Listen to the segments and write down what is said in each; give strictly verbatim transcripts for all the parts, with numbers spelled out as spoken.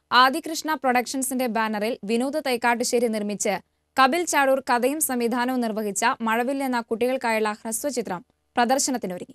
ആദികൃഷ്ണ പ്രൊഡക്ഷൻസിന്റെ ബാനറിൽ വിനോദ് തൈക്കാട്ടുശ്ശേരി നിർമ്മിച്ച് കപിൽ ചാടൂർ കഥയും സംവിധാനവും നിർവഹിച്ച മഴവിൽ എന്ന കുട്ടികൾക്കായുള്ള ഹ്രസ്വചിത്രം പ്രദർശനത്തിനൊരുങ്ങി.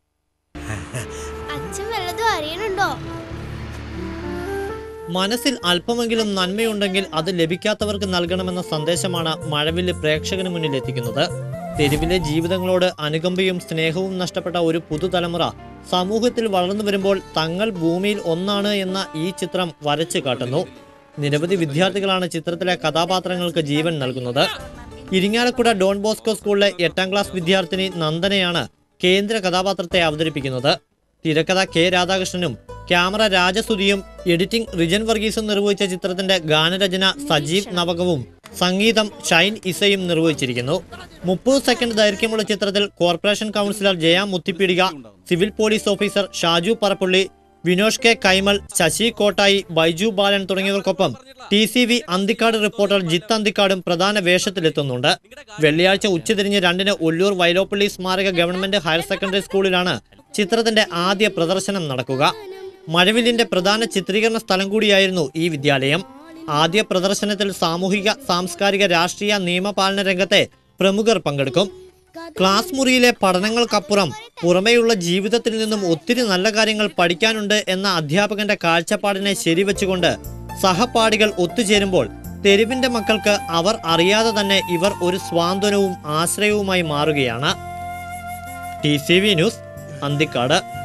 മനസ്സിൽ അല്പമെങ്കിലും നന്മയുണ്ടെങ്കിൽ അത് ലഭിക്കാത്തവർക്ക് നൽകണമെന്ന സന്ദേശമാണ് മഴവില്ല് പ്രേക്ഷകന് മുന്നിൽ എത്തിക്കുന്നത്. തെരുവിലെ ജീവിതങ്ങളോട് അനുകമ്പയും സ്നേഹവും നഷ്ടപ്പെട്ട ഒരു പുതുതലമുറ സമൂഹത്തിൽ വളർന്നു വരുമ്പോൾ തങ്ങൾ ഭൂമിയിൽ ഒന്നാണ് എന്ന ഈ ചിത്രം വരച്ചു കാട്ടുന്നു. നിരവധി വിദ്യാർത്ഥികളാണ് ചിത്രത്തിലെ കഥാപാത്രങ്ങൾക്ക് ജീവൻ നൽകുന്നത്. ഇരിങ്ങാലക്കുട ഡോൺ ബോസ്കോ സ്കൂളിലെ എട്ടാം ക്ലാസ് വിദ്യാർത്ഥിനി നന്ദനയാണ് കേന്ദ്ര കഥാപാത്രത്തെ അവതരിപ്പിക്കുന്നത്. തിരക്കഥ കെ രാധാകൃഷ്ണനും ക്യാമറ രാജസുധിയും എഡിറ്റിംഗ് റിജൻ വർഗീസും നിർവഹിച്ച ചിത്രത്തിന്റെ ഗാനരചന സജീവ് നവകവും സംഗീതം ഷൈൻ ഇസയും നിർവഹിച്ചിരിക്കുന്നു. മുപ്പത് സെക്കൻഡ് ദൈർഘ്യമുള്ള ചിത്രത്തിൽ corporation councillor Jaya Muthippeedika, civil police officer Shaju Parappully, Vinosh K Kaimal, Sasi Kottayi, Baiju Balan തുടങ്ങിയവർക്കൊപ്പം T C V Anthikad reporter Jith അന്തിക്കാടും പ്രധാന വേഷത്തിലെത്തുന്നുണ്ട്. വെള്ളിയാഴ്ച ഉച്ചതിരിഞ്ഞ് രണ്ടിന് ഒല്ലൂർ വൈലോപ്പള്ളി സ്മാരക ഗവൺമെന്റ് ഹയർ സെക്കൻഡറി സ്കൂളിലാണ് ചിത്രത്തിന്റെ ആദ്യ പ്രദർശനം നടക്കുക. മഴവില്ലിന്റെ പ്രധാന ചിത്രീകരണ സ്ഥലം കൂടിയായിരുന്നു ഈ വിദ്യാലയം. ആദ്യ പ്രദർശനത്തിൽ സാമൂഹിക, സാംസ്കാരിക, രാഷ്ട്രീയ, നിയമപാലന രംഗത്തെ പ്രമുഖർ പങ്കെടുക്കും. ക്ലാസ് മുറിയിലെ പഠനങ്ങൾക്കപ്പുറം പുറമേയുള്ള ജീവിതത്തിൽ നിന്നും ഒത്തിരി നല്ല കാര്യങ്ങൾ പഠിക്കാനുണ്ട് എന്ന അധ്യാപകന്റെ കാഴ്ചപ്പാടിനെ ശരിവെച്ചുകൊണ്ട് സഹപാഠികൾ ഒത്തുചേരുമ്പോൾ തെരുവിന്റെ മക്കൾക്ക് അവർ അറിയാതെ തന്നെ ഇവർ ഒരു സ്വാന്തനവും ആശ്രയവുമായി മാറുകയാണ്. T C V news, Anthikad.